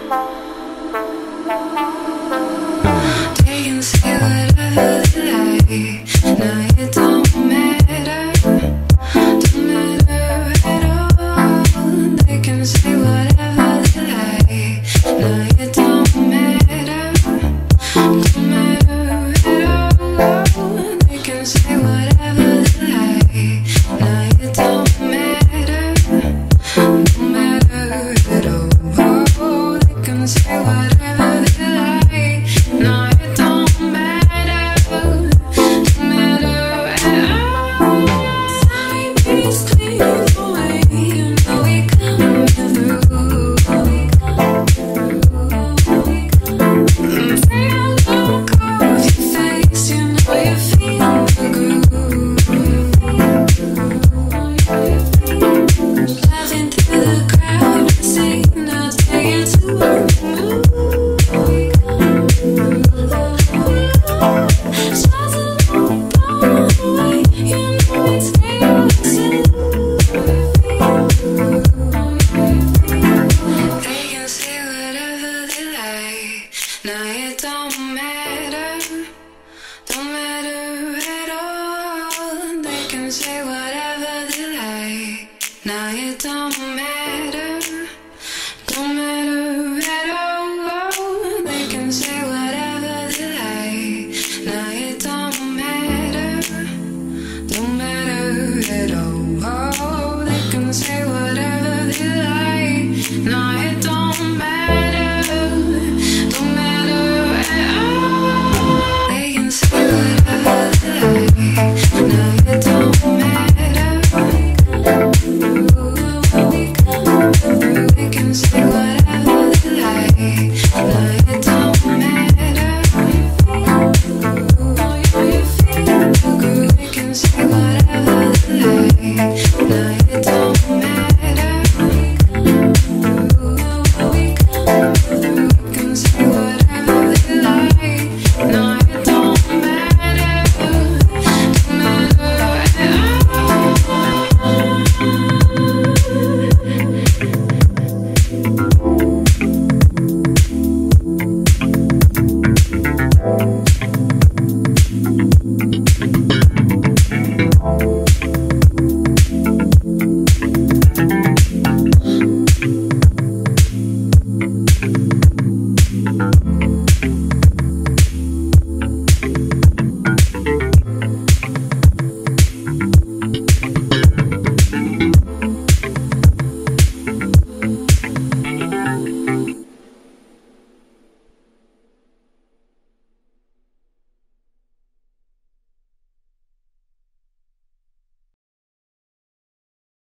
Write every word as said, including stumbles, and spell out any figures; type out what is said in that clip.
They can say whatever they like. Now it don't matter, don't matter at all. They can say whatever they like. Now it don't matter, don't matter at all. They can say whatever they like. Now it don't matter, don't matter at all. They can say whatever they like. Now it don't matter, don't matter at all. Sunny breeze clean the way. You know we coming through. Say hello, cover your face. You know you feel the groove. Laughing through the crowd, sing. I'll take you to a move. Stars alone blown away. You know it's real. They can say whatever they like. Now it don't matter, don't matter.